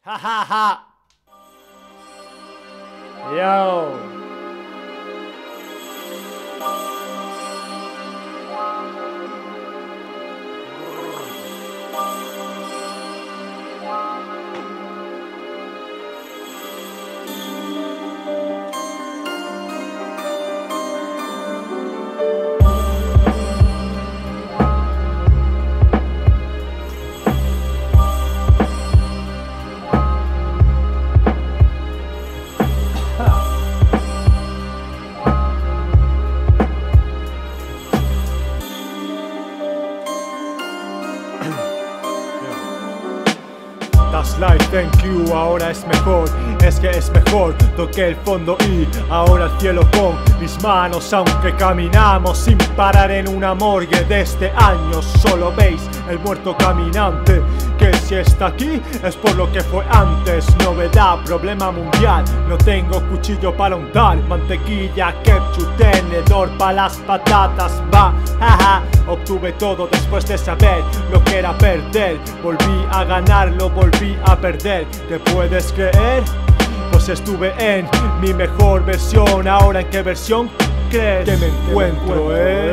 Ha ha ha. Yo. Das life, thank you, ahora es mejor, es que es mejor. Toqué el fondo y ahora el cielo con mis manos, aunque caminamos sin parar en una morgue de este año. Solo veis el muerto caminante, que si está aquí es por lo que fue antes. Novedad, problema mundial, no tengo cuchillo para untar, mantequilla, ketchup, tenedor para las patatas, va, jaja. Obtuve todo después de saber lo que era perder. Volví a ganarlo, volví a perder. ¿Te puedes creer? Pues estuve en mi mejor versión. Ahora ¿en qué versión crees que me encuentro,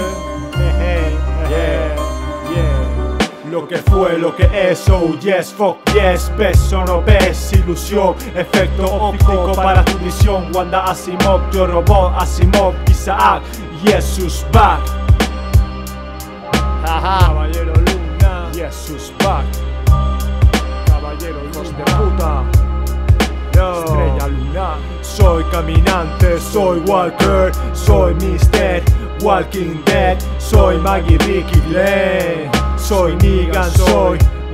Lo que fue, lo que es, oh yes, fuck yes. Ves o no ves, ilusión, efecto óptico para tu visión. Wanda Asimov, yo robot, Asimov, Isaac, Jesus back. Caballero Luna, Jesus back. Caballero hijos de puta, no. Estrella Luna. Soy caminante, soy Walker, soy Mr. Walking Dead, soy Maggie, Ricky, Glenn, soy Negan, soy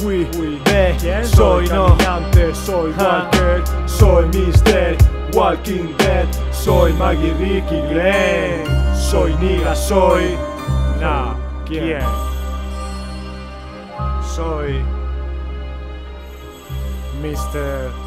soy caminante, soy Walker, soy Mr. Walking Dead, soy Maggie, Ricky, Glenn, soy Negan, soy ¿quién? Soy Mr.